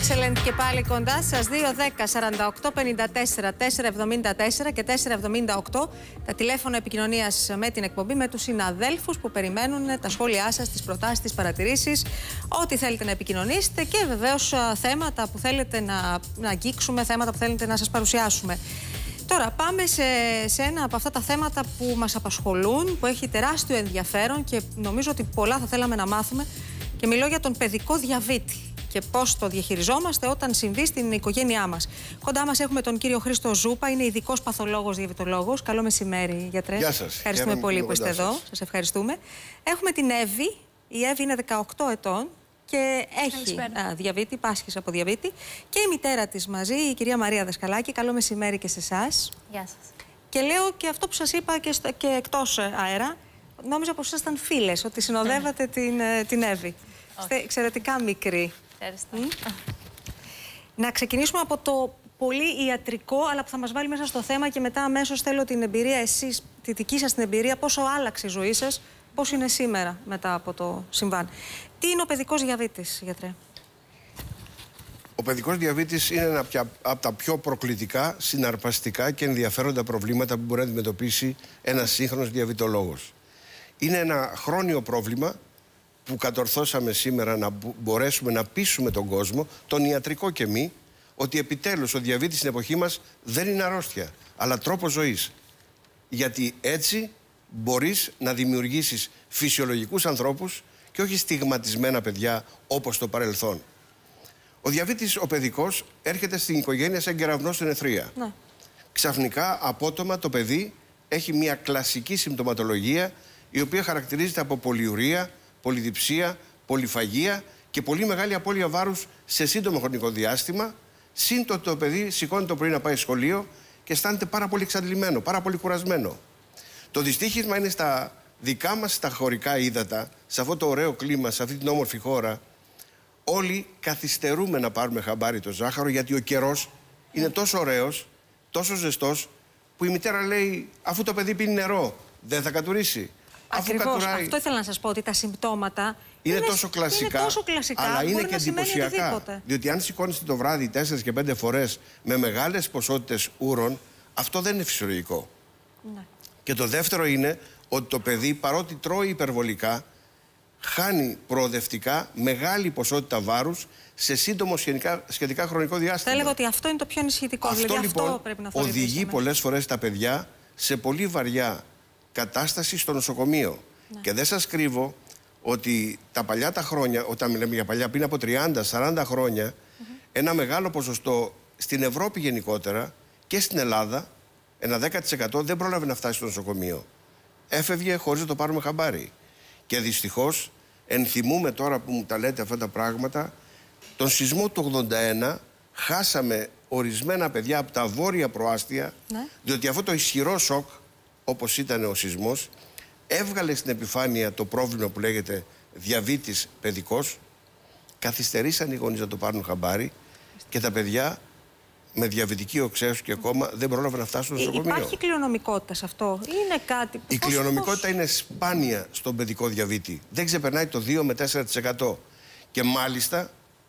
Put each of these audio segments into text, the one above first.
Excellent και πάλι κοντά σας. 2-10-48-54-474 και 478 τα τηλέφωνα επικοινωνίας με την εκπομπή, με τους συναδέλφους που περιμένουν τα σχόλιά σας, τις προτάσεις, τις παρατηρήσεις, ό,τι θέλετε να επικοινωνήσετε και βεβαίως θέματα που θέλετε να αγγίξουμε, θέματα που θέλετε να σας παρουσιάσουμε. Τώρα πάμε σε ένα από αυτά τα θέματα που μας απασχολούν, που έχει τεράστιο ενδιαφέρον και νομίζω ότι πολλά θα θέλαμε να μάθουμε, και μιλώ για τον παιδικό διαβήτη και πώς το διαχειριζόμαστε όταν συμβεί στην οικογένειά μας. Κοντά μας έχουμε τον κύριο Χρήστο Ζούπα, είναι ειδικός παθολόγος διαβητολόγος. Καλό μεσημέρι, γιατρέ. Γεια σας. Ευχαριστούμε πολύ που είστε εδώ. Σας ευχαριστούμε. Έχουμε την Εύη. Η Εύη είναι 18 ετών και έχει διαβήτη, πάσχει από διαβήτη. Και η μητέρα της μαζί, η κυρία Μαρία Δασκαλάκη. Καλό μεσημέρι και σε εσάς. Γεια σας. Και λέω και αυτό που σας είπα και εκτός αέρα. Νόμιζα πως ήσασταν φίλες, ότι συνοδεύατε την Εύη. Είστε εξαιρετικά μικρή. Να ξεκινήσουμε από το πολύ ιατρικό, αλλά που θα μας βάλει μέσα στο θέμα, και μετά αμέσως θέλω την εμπειρία εσείς, τη δική σας την εμπειρία, πόσο άλλαξε η ζωή σας, πώς είναι σήμερα μετά από το συμβάν. Τι είναι ο παιδικός διαβήτης, γιατρέ? Ο παιδικός διαβήτης είναι ένα από τα πιο προκλητικά, συναρπαστικά και ενδιαφέροντα προβλήματα που μπορεί να αντιμετωπίσει ένας σύγχρονος διαβητολόγος. Είναι ένα χρόνιο πρόβλημα που κατορθώσαμε σήμερα να μπορέσουμε να πείσουμε τον κόσμο, τον ιατρικό και μη, ότι επιτέλους ο διαβήτης στην εποχή μας δεν είναι αρρώστια, αλλά τρόπος ζωής. Γιατί έτσι μπορείς να δημιουργήσεις φυσιολογικούς ανθρώπους και όχι στιγματισμένα παιδιά όπως το παρελθόν. Ο διαβήτης ο παιδικός έρχεται στην οικογένεια σαν κεραυνός στην αιθρία. Ναι. Ξαφνικά, απότομα, το παιδί έχει μια κλασική συμπτωματολογία, η οποία χαρακτηρίζεται από πολυουρία, πολυδιψία, πολυφαγία και πολύ μεγάλη απώλεια βάρους σε σύντομο χρονικό διάστημα. Συν το παιδί σηκώνει το πρωί να πάει σχολείο και αισθάνεται πάρα πολύ εξαντλημένο, πάρα πολύ κουρασμένο. Το δυστύχημα είναι στα δικά μας τα χωρικά ύδατα, σε αυτό το ωραίο κλίμα, σε αυτή την όμορφη χώρα. Όλοι καθυστερούμε να πάρουμε χαμπάρι το ζάχαρο, γιατί ο καιρός είναι τόσο ωραίος, τόσο ζεστός, που η μητέρα λέει, αφού το παιδί πίνει νερό, δεν θα κατουρίσει. Ακριβώς, αυτό ήθελα να σας πω, ότι τα συμπτώματα είναι τόσο κλασικά, αλλά είναι και εντυπωσιακά. Διότι αν σηκώνεστε το βράδυ 4 και 5 φορές με μεγάλες ποσότητες ούρων, αυτό δεν είναι φυσιολογικό. Ναι. Και το δεύτερο είναι ότι το παιδί, παρότι τρώει υπερβολικά, χάνει προοδευτικά μεγάλη ποσότητα βάρους σε σύντομο σχετικά χρονικό διάστημα. Θα έλεγα ότι αυτό είναι το πιο ενισχυτικό. Αυτό λοιπόν αυτό πρέπει να οδηγεί πολλές φορές τα παιδιά σε πολύ βαριά κατάσταση στο νοσοκομείο. Ναι. Και δεν σας κρύβω ότι τα παλιά τα χρόνια, όταν μιλάμε για παλιά, πριν από 30-40 χρόνια, ένα μεγάλο ποσοστό στην Ευρώπη γενικότερα και στην Ελλάδα, ένα 10% δεν πρόλαβε να φτάσει στο νοσοκομείο. Έφευγε χωρίς να το πάρουμε χαμπάρι. Και δυστυχώς, ενθυμούμε τώρα που μου τα λέτε αυτά τα πράγματα, τον σεισμό του 81 χάσαμε ορισμένα παιδιά από τα βόρεια προάστια, ναι, διότι αυτό το ισχυρό σοκ, όπως ήταν ο σεισμός, έβγαλε στην επιφάνεια το πρόβλημα που λέγεται διαβήτης παιδικός. Καθυστερήσαν οι γονείς να το πάρουν χαμπάρι και τα παιδιά με διαβητική οξέωση και κόμμα δεν πρόλαβαν να φτάσουν στο νοσοκομείο. Υπάρχει κληρονομικότητα σε αυτό? Είναι κάτι που... Η κληρονομικότητα είναι σπάνια στον παιδικό διαβήτη. Δεν ξεπερνάει το 2 με 4%. Και μάλιστα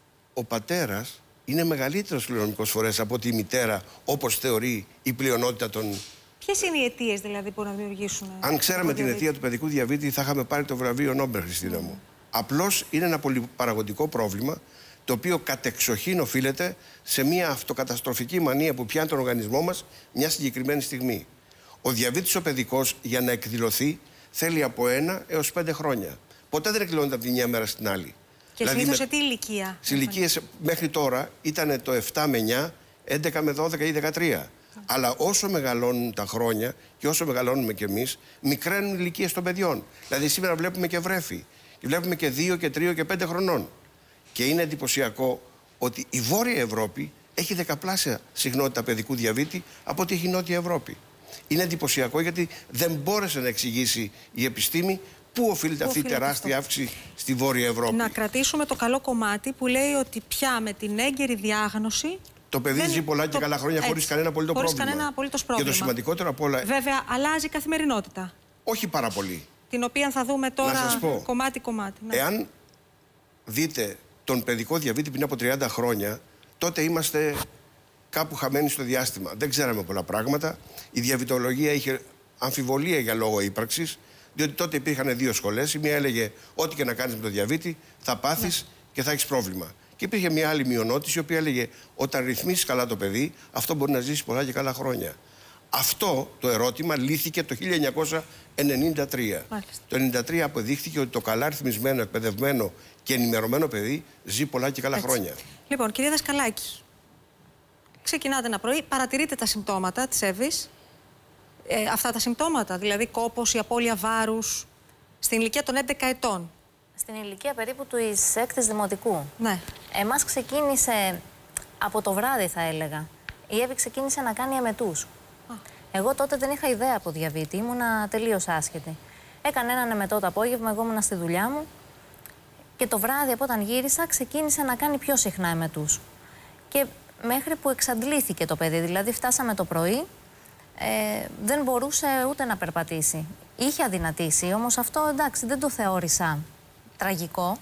ο πατέρας είναι μεγαλύτερος κληρονομικός φορέας από τη μητέρα, όπως θεωρεί η πλειονότητα των... Ποιες είναι οι αιτίες δηλαδή που να δημιουργήσουν? Αν ξέραμε την αιτία του παιδικού διαβήτη, θα είχαμε πάρει το βραβείο Νόμπελ, Χριστίνα μου. Απλώς είναι ένα πολυπαραγωγικό πρόβλημα, το οποίο κατεξοχήν οφείλεται σε μια αυτοκαταστροφική μανία που πιάνει τον οργανισμό μας μια συγκεκριμένη στιγμή. Ο διαβήτης ο παιδικός, για να εκδηλωθεί, θέλει από 1 έως 5 χρόνια. Ποτέ δεν εκδηλώνεται από τη μια μέρα στην άλλη. Και δηλαδή συνήθως σε τι ηλικία? Σε ηλικίες μέχρι τώρα ήταν το 7 με 9, 11 με 12 ή 13. Αλλά όσο μεγαλώνουν τα χρόνια και όσο μεγαλώνουμε κι εμείς, μικραίνουν οι ηλικίες των παιδιών. Δηλαδή σήμερα βλέπουμε και βρέφη. Και βλέπουμε και 2 και 3 και 5 χρονών. Και είναι εντυπωσιακό ότι η Βόρεια Ευρώπη έχει δεκαπλάσια συχνότητα παιδικού διαβήτη από ότι έχει η Νότια Ευρώπη. Είναι εντυπωσιακό γιατί δεν μπόρεσε να εξηγήσει η επιστήμη πού οφείλεται αυτή η τεράστια αύξηση στη Βόρεια Ευρώπη. Να κρατήσουμε το καλό κομμάτι που λέει ότι πια με την έγκαιρη διάγνωση το παιδί ζει πολλά και καλά χρόνια χωρίς κανένα απολύτως πρόβλημα. Κανένα απολύτως πρόβλημα. Και το σημαντικότερο απ' όλα... Βέβαια, αλλάζει η καθημερινότητα. Όχι πάρα πολύ. Την οποία θα δούμε τώρα κομμάτι-κομμάτι. Ναι. Εάν δείτε τον παιδικό διαβήτη πριν από 30 χρόνια, τότε είμαστε κάπου χαμένοι στο διάστημα. Δεν ξέραμε πολλά πράγματα. Η διαβητολογία είχε αμφιβολία για λόγο ύπαρξης, διότι τότε υπήρχαν δύο σχολές. Η μία έλεγε: ό,τι και να κάνεις με το διαβήτη, θα πάθεις και θα έχεις πρόβλημα. Και υπήρχε μια άλλη μειονότηση, η οποία έλεγε: όταν ρυθμίσεις καλά το παιδί, αυτό μπορεί να ζήσει πολλά και καλά χρόνια. Αυτό το ερώτημα λύθηκε το 1993. Το 1993 αποδείχθηκε ότι το καλά ρυθμισμένο, εκπαιδευμένο και ενημερωμένο παιδί ζει πολλά και καλά χρόνια. Λοιπόν, κυρία Δασκαλάκη, ξεκινάτε ένα πρωί, παρατηρείτε τα συμπτώματα της Εύης. Αυτά τα συμπτώματα, δηλαδή κόπος, η απώλεια βάρους, στην ηλικία των 11 ετών. Στην ηλικία περίπου του 6ης δημοτικού. Ναι. Εμάς ξεκίνησε από το βράδυ, θα έλεγα. Η Εύη ξεκίνησε να κάνει εμετούς. Εγώ τότε δεν είχα ιδέα από διαβήτη, ήμουνα τελείως άσχετη. Έκανε έναν εμετό το απόγευμα, εγώ ήμουνα στη δουλειά μου και το βράδυ από όταν γύρισα ξεκίνησε να κάνει πιο συχνά εμετούς. Και μέχρι που εξαντλήθηκε το παιδί, δηλαδή φτάσαμε το πρωί, δεν μπορούσε ούτε να περπατήσει. Είχε αδυνατήσει, όμως αυτό εντάξει δεν το θεώρησα τραγικό.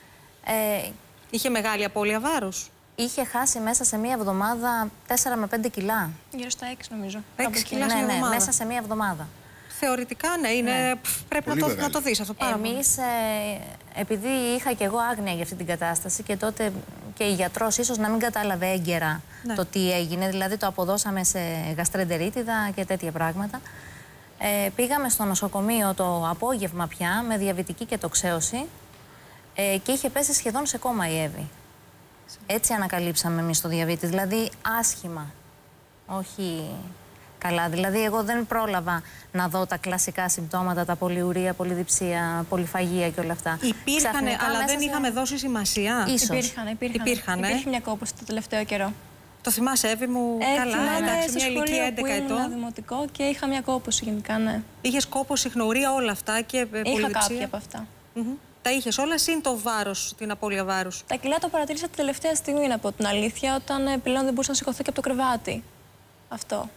Είχε μεγάλη απώλεια βάρους. Είχε χάσει μέσα σε μία εβδομάδα 4 με 5 κιλά. Γύρω στα 6 νομίζω. 6 κιλά σε μία εβδομάδα. Μέσα σε μία εβδομάδα. Θεωρητικά ναι, είναι, πρέπει να το δεις αυτό πάρα πολύ. Εμείς, επειδή είχα και εγώ άγνοια για αυτή την κατάσταση και τότε και η γιατρός ίσως να μην κατάλαβε έγκαιρα το τι έγινε, δηλαδή το αποδώσαμε σε γαστρεντερίτιδα και τέτοια πράγματα. Πήγαμε στο νοσοκομείο το απόγευμα πια με διαβητική και τοξαίωση και είχε πέσει σχεδόν σε κόμμα η Εύη. Έτσι ανακαλύψαμε εμείς το διαβήτη, δηλαδή άσχημα, όχι καλά. Δηλαδή εγώ δεν πρόλαβα να δω τα κλασικά συμπτώματα, τα πολυουρία, πολυδιψία, πολυφαγία και όλα αυτά. Υπήρχαν, αλλά δεν είχαμε δώσει σημασία. Ίσως. Υπήρχαν. Υπήρχε μια κόπωση το τελευταίο καιρό. Το θυμάσαι, Εύη μου, καλά, εντάξει, μια ηλικία 11 ετών. Ήμουν δημοτικό και είχα μια κόπωση γενικά, ναι. Είχες κόπωση, ιχνοουρία, όλα αυτά και πολυδιψία. Είχα κάποια από αυτά. Τα είχες όλα, συν το βάρος, την απώλεια βάρους. Τα κιλά το παρατήρησα τη τελευταία στιγμή, να πω την αλήθεια, όταν πλέον δεν μπορούσα να σηκωθώ και από το κρεβάτι. Αυτό.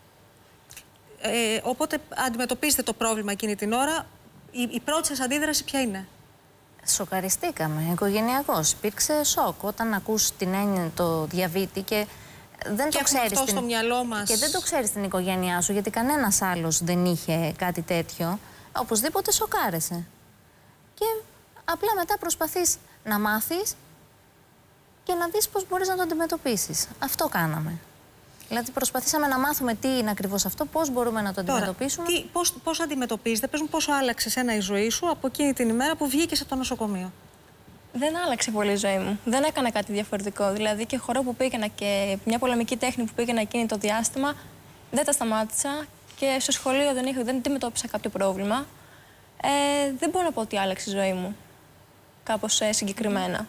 Οπότε αντιμετωπίζετε το πρόβλημα εκείνη την ώρα. Η πρώτη σας αντίδραση ποια είναι? Σοκαριστήκαμε, οικογενειακώς. Υπήρξε σοκ όταν ακούς την έννοια το διαβήτη και δεν το ξέρεις. Αυτό στο μυαλό μας. Και δεν το ξέρεις στην οικογένειά σου, γιατί κανένας άλλος δεν είχε κάτι τέτοιο. Οπωσδήποτε σοκάρεσαι. Και απλά μετά προσπαθείς να μάθεις και να δεις πώς μπορείς να το αντιμετωπίσεις. Αυτό κάναμε. Δηλαδή προσπαθήσαμε να μάθουμε τι είναι ακριβώς αυτό, πώς μπορούμε να το αντιμετωπίσουμε. Πώς αντιμετωπίζετε, πες μου πόσο άλλαξε εσένα η ζωή σου από εκείνη την ημέρα που βγήκες από το νοσοκομείο? Δεν άλλαξε πολύ η ζωή μου. Δεν έκανα κάτι διαφορετικό. Δηλαδή και χορό που πήγαινα και μια πολεμική τέχνη που πήγαινα εκείνη το διάστημα, δεν τα σταμάτησα και στο σχολείο δεν αντιμετώπισα κάποιο πρόβλημα. Δεν μπορώ να πω ότι άλλαξε η ζωή μου κάπως συγκεκριμένα.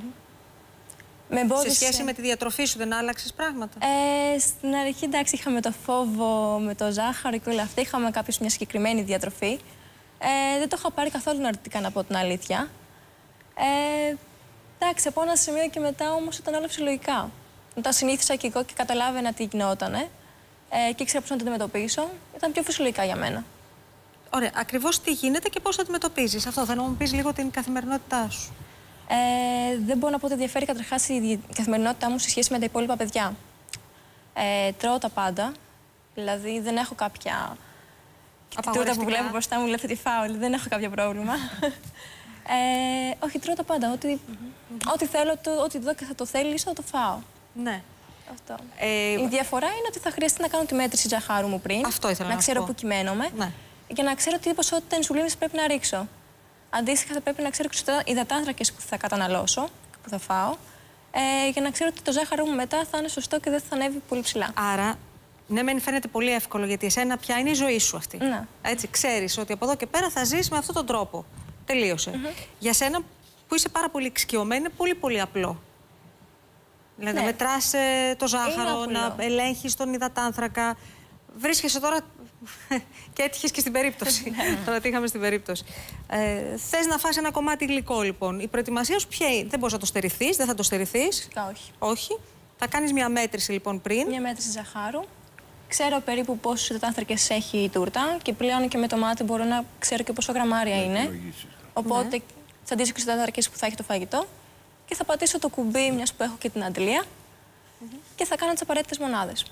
Σε σχέση με τη διατροφή σου δεν άλλαξες πράγματα? Στην αρχή εντάξει είχαμε το φόβο με το ζάχαρο και όλα αυτά, είχαμε μια συγκεκριμένη διατροφή. Δεν το είχα πάρει καθόλου αρνητικά, να πω την αλήθεια. Εντάξει, από ένα σημείο και μετά όμως ήταν όλα φυσιολογικά. Όταν συνήθισα και εγώ και καταλάβαινα τι γινότανε και ήξερα πώς να το αντιμετωπίσω, ήταν πιο φυσιολογικά για μένα. Ωραία, ακριβώς τι γίνεται και πώς το αντιμετωπίζεις? Αυτό θα μου πεις λίγο την καθημερινότητά σου. Δεν μπορώ να πω ότι διαφέρει καταρχάς η καθημερινότητά μου σε σχέση με τα υπόλοιπα παιδιά. Τρώω τα πάντα, δηλαδή δεν έχω κάποια... Τη τούρτα που βλέπω μπροστά μου, βλέπετε τη φάω, δεν έχω κάποιο πρόβλημα. Όχι, τρώω τα πάντα, ό,τι θέλω, ό,τι δω και θα το θέλεις, θα το φάω. Ναι. Αυτό. Η διαφορά είναι ότι θα χρειαστεί να κάνω τη μέτρηση ζαχάρου μου πριν, αυτό ήθελα να ξέρω πω. Πού κυμαίνομαι, για να ξέρω τι ποσότητα ινσουλίνης πρέπει να ρίξω. Αντίστοιχα, θα πρέπει να ξέρω και τους υδατάνθρακες που θα καταναλώσω και που θα φάω, για να ξέρω ότι το ζάχαρό μου μετά θα είναι σωστό και δεν θα ανέβει πολύ ψηλά. Άρα, ναι, μεν φαίνεται πολύ εύκολο, γιατί εσένα πια είναι η ζωή σου αυτή. Ναι. Έτσι, ξέρεις ότι από εδώ και πέρα θα ζεις με αυτόν τον τρόπο. Τελείωσε. Για σένα που είσαι πάρα πολύ εξοικειωμένη, είναι πολύ πολύ απλό. Δηλαδή, να μετράς το ζάχαρο, να ελέγχεις τον υδατάνθρακα. Βρίσκεσαι τώρα και έτυχες και στην περίπτωση. Τώρα τι είχαμε στην περίπτωση. Θες να φας ένα κομμάτι γλυκό, λοιπόν. Η προετοιμασία σου ποια είναι? Δεν μπορείς να το στερηθείς, δεν θα το στερηθείς. Όχι. Όχι. Θα κάνεις μια μέτρηση, λοιπόν, πριν. Μια μέτρηση ζαχάρου. Ξέρω περίπου πόσους υδατάνθρακες έχει η τούρτα και πλέον και με το μάτι μπορώ να ξέρω και πόσο γραμμάρια είναι. Οπότε θα ντύσω και τους υδατάνθρακες που θα έχει το φαγητό και θα πατήσω το κουμπί, μιας που έχω και την αντλία, και θα κάνω τις απαραίτητες μονάδες.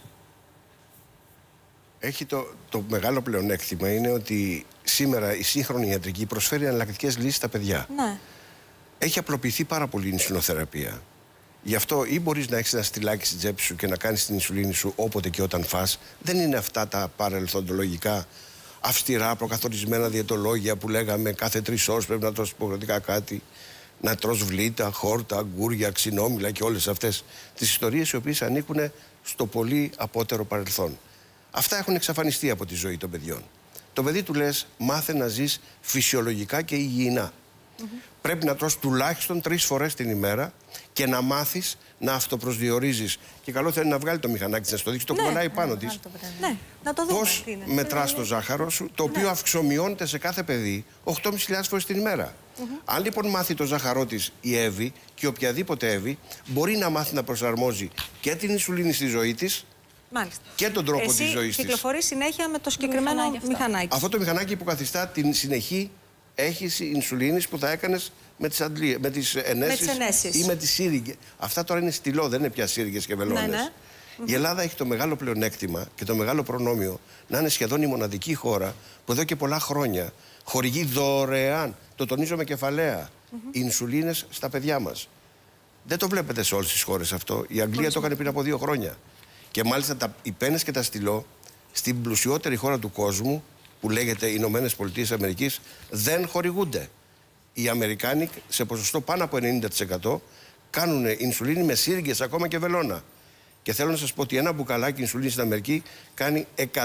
Έχει το μεγάλο πλεονέκτημα είναι ότι σήμερα η σύγχρονη ιατρική προσφέρει εναλλακτικές λύσεις στα παιδιά. Ναι. Έχει απλοποιηθεί πάρα πολύ η ινσουλινοθεραπεία. Γι' αυτό ή μπορείς να έχεις ένα στυλάκι στην τσέπη σου και να κάνεις την ινσουλίνη σου όποτε και όταν φας. Δεν είναι αυτά τα παρελθοντολογικά, αυστηρά προκαθορισμένα διαιτολόγια που λέγαμε κάθε 3 ώρες πρέπει να τρως υποχρεωτικά κάτι. Να τρως βλήτα, χόρτα, αγκούρια, ξινόμηλα και όλες αυτές τις ιστορίες οι οποίες ανήκουν στο πολύ απότερο παρελθόν. Αυτά έχουν εξαφανιστεί από τη ζωή των παιδιών. Το παιδί του λες μάθε να ζεις φυσιολογικά και υγιεινά. Πρέπει να τρως τουλάχιστον 3 φορές την ημέρα και να μάθεις να αυτοπροσδιορίζεις. Και καλό θα είναι να βγάλει το μηχανάκι της, να στο δείξει, το κουβαλάει πάνω της. Ναι, να το δούμε. Πώς μετράς το ζάχαρο σου, το οποίο αυξομειώνεται σε κάθε παιδί 8.500 φορές την ημέρα. Αν λοιπόν μάθει το ζάχαρό της η Εύη και οποιαδήποτε Εύη, μπορεί να μάθει να προσαρμόζει και την ινσουλίνη στη ζωή της. Μάλιστα. Και τον τρόπο της ζωής της. Κυκλοφορεί συνέχεια με το συγκεκριμένο μηχανάκι. Αυτό το μηχανάκι που καθιστά την συνεχή έχηση ινσουλίνης που θα έκανες με τις ενέσεις ή με τις σύριγγες. Αυτά τώρα είναι στυλό, δεν είναι πια σύριγγες και βελόνες. Ναι, ναι. Η Ελλάδα έχει το μεγάλο πλεονέκτημα και το μεγάλο προνόμιο να είναι σχεδόν η μοναδική χώρα που εδώ και πολλά χρόνια χορηγεί δωρεάν, το τονίζω με κεφαλαία, ινσουλίνες στα παιδιά μας. Δεν το βλέπετε σε όλες τις χώρες αυτό. Η Αγγλία το έκανε πριν από 2 χρόνια. Και μάλιστα οι πένες και τα στυλό στην πλουσιότερη χώρα του κόσμου, που λέγεται Ηνωμένες Πολιτείες Αμερικής, δεν χορηγούνται. Οι Αμερικάνοι σε ποσοστό πάνω από 90% κάνουν ινσουλίνη με σύριγγες ακόμα και βελόνα. Και θέλω να σας πω ότι ένα μπουκαλάκι ινσουλίνη στην Αμερική κάνει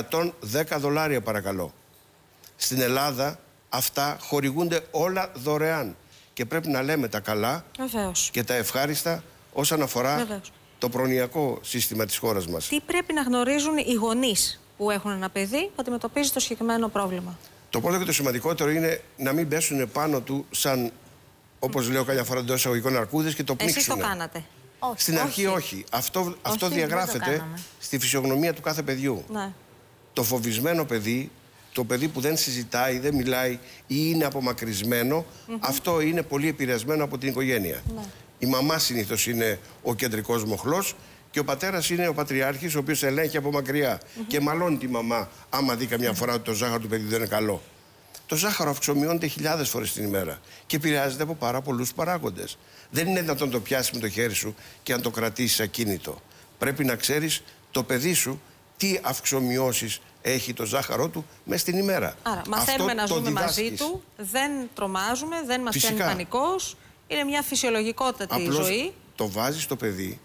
$110 παρακαλώ. Στην Ελλάδα αυτά χορηγούνται όλα δωρεάν. Και πρέπει να λέμε τα καλά και τα ευχάριστα όσον αφορά το προνοιακό σύστημα της χώρας μας. Τι πρέπει να γνωρίζουν οι γονείς που έχουν ένα παιδί που αντιμετωπίζει το συγκεκριμένο πρόβλημα? Το πρώτο και το σημαντικότερο είναι να μην πέσουν πάνω του σαν, όπως λέω καμιά φορά, εντός εισαγωγικών αρκούδες και το πνίξουν. Εσείς το κάνατε? Όχι. Στην αρχή όχι. Αυτό διαγράφεται στη φυσιογνωμία του κάθε παιδιού. Ναι. Το φοβισμένο παιδί, το παιδί που δεν συζητάει, δεν μιλάει ή είναι απομακρυσμένο, αυτό είναι πολύ επηρεασμένο από την οικογένεια. Ναι. Η μαμά συνήθως είναι ο κεντρικός μοχλός και ο πατέρας είναι ο πατριάρχης, ο οποίος ελέγχει από μακριά και μαλώνει τη μαμά άμα δει καμιά φορά ότι το ζάχαρο του παιδιού δεν είναι καλό. Το ζάχαρο αυξομειώνεται 1000 φορές την ημέρα και επηρεάζεται από πάρα πολλούς παράγοντες. Δεν είναι δυνατόν να το πιάσεις με το χέρι σου και να το κρατήσεις ακίνητο. Πρέπει να ξέρεις το παιδί σου τι αυξομειώσεις έχει το ζάχαρό του μέσα στην ημέρα. Άρα, μαθαίνουμε να ζούμε μαζί του, δεν τρομάζουμε, δεν μας πιάνει πανικός. Είναι μια φυσιολογικότατη ζωή. Το βάζεις στο παιδί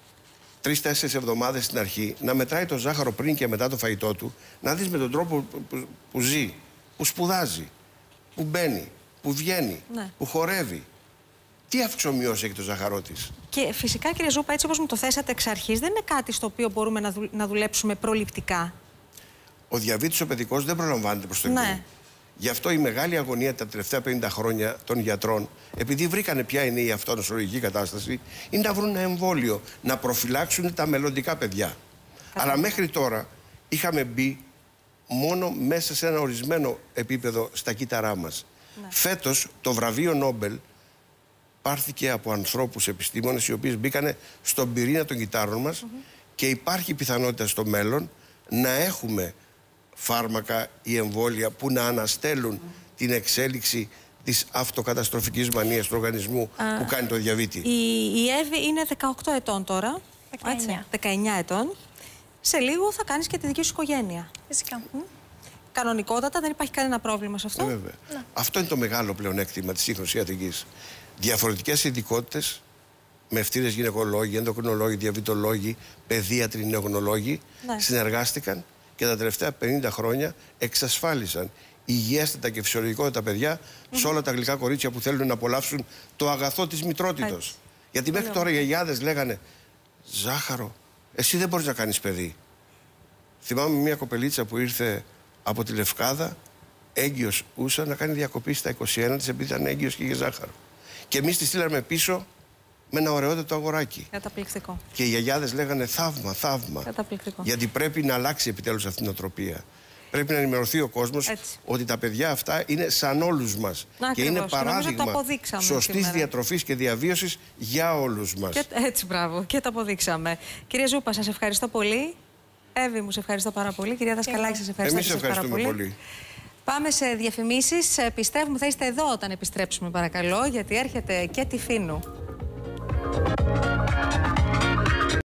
3-4 εβδομάδες στην αρχή να μετράει το ζάχαρο πριν και μετά το φαγητό του, να δεις με τον τρόπο που ζει, που σπουδάζει, που μπαίνει, που βγαίνει, που χορεύει. Τι αυξομοιώσει έχει το ζάχαρό της. Και φυσικά, κύριε Ζούπα, έτσι όπως μου το θέσατε εξ αρχής, δεν είναι κάτι στο οποίο μπορούμε να δουλέψουμε προληπτικά. Ο διαβήτης ο παιδικός δεν προλαμβάνεται προς το εγγύη. Γι' αυτό η μεγάλη αγωνία τα τελευταία 50 χρόνια των γιατρών, επειδή βρήκανε ποια είναι η αυτονοσολογική κατάσταση, είναι να βρουν ένα εμβόλιο, να προφυλάξουν τα μελλοντικά παιδιά. Αλλά μέχρι τώρα είχαμε μπει μόνο μέσα σε ένα ορισμένο επίπεδο στα κύτταρά μας. Φέτος το βραβείο Νόμπελ πάρθηκε από ανθρώπους επιστήμονες οι οποίοι μπήκανε στον πυρήνα των κυττάρων μας και υπάρχει πιθανότητα στο μέλλον να έχουμε φάρμακα ή εμβόλια που να αναστέλουν την εξέλιξη της αυτοκαταστροφικής μανίας του οργανισμού που κάνει το διαβήτη. Η Εύη είναι 18 ετών τώρα. 19 ετών. Σε λίγο θα κάνεις και τη δική σου οικογένεια. Φυσικά. Κανονικότατα δεν υπάρχει κανένα πρόβλημα σε αυτό. Βέβαια. Αυτό είναι το μεγάλο πλεονέκτημα της σύγχρονης ιατρικής. Διαφορετικές ειδικότητες με ευθύνες γυναικολόγοι, ενδοκρινολόγοι, διαβητολόγοι, παιδίατροι, νεογνωλόγοι συνεργάστηκαν και τα τελευταία 50 χρόνια εξασφάλισαν υγιέστατα και φυσιολογικότατα παιδιά σε όλα τα γλυκά κορίτσια που θέλουν να απολαύσουν το αγαθό της μητρότητος. Γιατί μέχρι τώρα οι γιαγιάδες λέγανε «Ζάχαρο, εσύ δεν μπορείς να κάνεις παιδί». Θυμάμαι μια κοπελίτσα που ήρθε από τη Λευκάδα, έγκυος ούσα, να κάνει διακοπή στα 21 της επειδή ήταν έγκυος και είχε ζάχαρο. Και εμείς τη στείλαμε πίσω με ένα ωραιότατο αγοράκι. Καταπληκτικό. Και οι γιαγιάδες λέγανε θαύμα, θαύμα. Καταπληκτικό. Γιατί πρέπει να αλλάξει επιτέλους αυτή την οτροπία. Πρέπει να ενημερωθεί ο κόσμος ότι τα παιδιά αυτά είναι σαν όλους μας. Και είναι παράδειγμα σωστής διατροφής και διαβίωσης για όλους μας. Και, έτσι, μπράβο. Και το αποδείξαμε. Κυρία Ζούπα, σας ευχαριστώ πολύ. Εύη, μου σε ευχαριστώ πάρα πολύ. Κυρία Δασκαλάκη, σας ευχαριστώ. Εμείς ευχαριστούμε πολύ. Πάμε σε διαφημίσεις. Πιστεύουμε θα είστε εδώ όταν επιστρέψουμε, παρακαλώ, γιατί έρχεται και Τυφίνου.